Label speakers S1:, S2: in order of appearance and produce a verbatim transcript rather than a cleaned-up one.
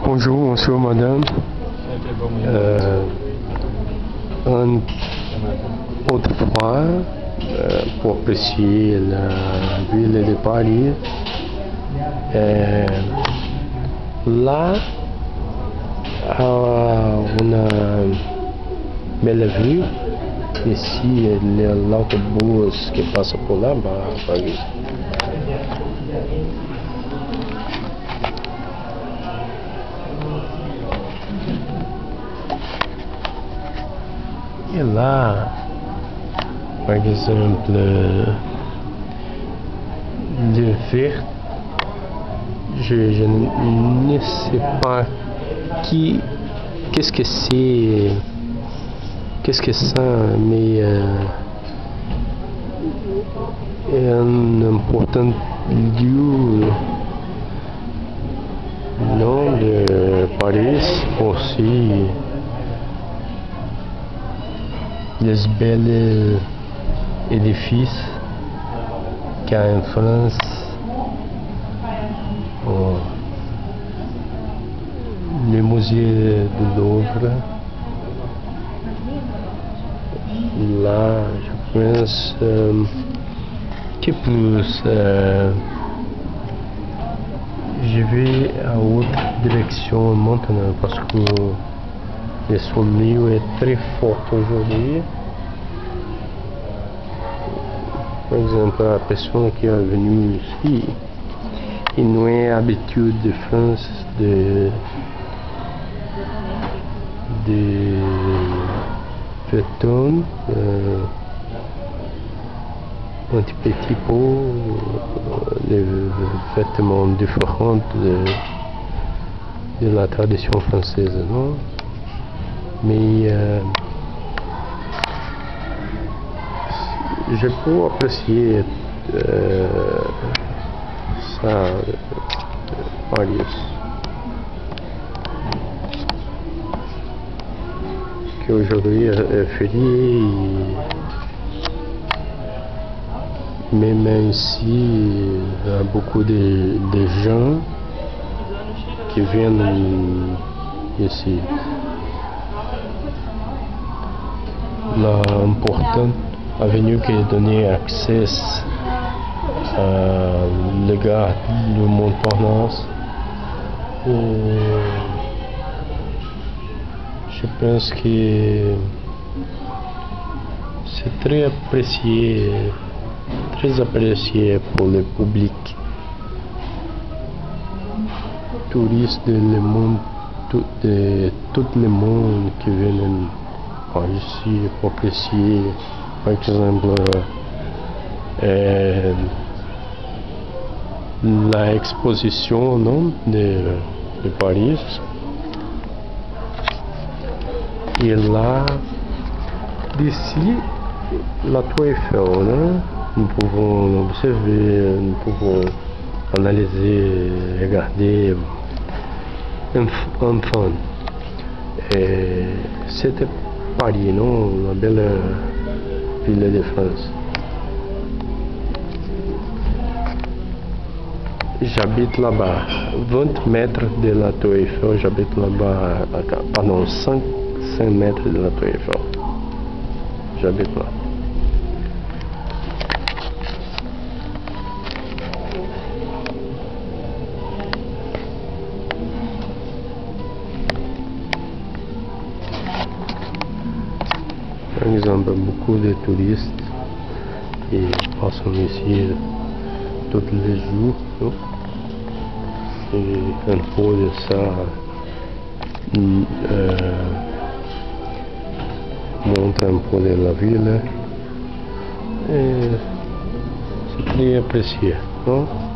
S1: Bonjour, bonjour madame. Euh, un, autrefois, euh, pour apprécier la ville de Paris, euh, là, a une belle vue. Ici, l'autobus qui passe por là, à Paris. Et là, par exemple, le vert, je, je ne sais pas qui, qu'est-ce que c'est, qu'est-ce que ça, mais euh, est un important lieu non, de Paris aussi. Les belles édifices qu'il y a en France. Oh. Le musée du Louvre. Là, je pense euh, que plus euh, je vais à autre direction maintenant parce que le soleil est très fort aujourd'hui. Par exemple, la personne qui est venue ici, il n'a pas l'habitude de France de, de vêtements euh, un petit peu de vêtements différents de, de la tradition française, non? Mais euh, je peux apprécier euh, ça, Paris. Qu'aujourd'hui est férié, même ici, il y a beaucoup de, de gens qui viennent ici. L'important avenue qui est donné accès à la gare de Montparnasse. Je pense que c'est très apprécié, très apprécié pour le public, touristes de le monde, tout, de tout le monde qui viennent par ici pour apprécier, par exemple, euh, la exposition non, de, de Paris. Et là, d'ici, la Tour Eiffel, non? Nous pouvons observer, nous pouvons analyser, regarder enfant. C'était Paris, non? La belle ville de France. J'habite là-bas, vingt mètres de la Tour Eiffel, j'habite là-bas, pardon, cinq mètres de la Tour Eiffel. J'habite là. Par exemple, beaucoup de touristes qui passent ici tous les jours. Non? Et un peu de ça euh, montre un peu de la ville. Et c'est très apprécié. Non?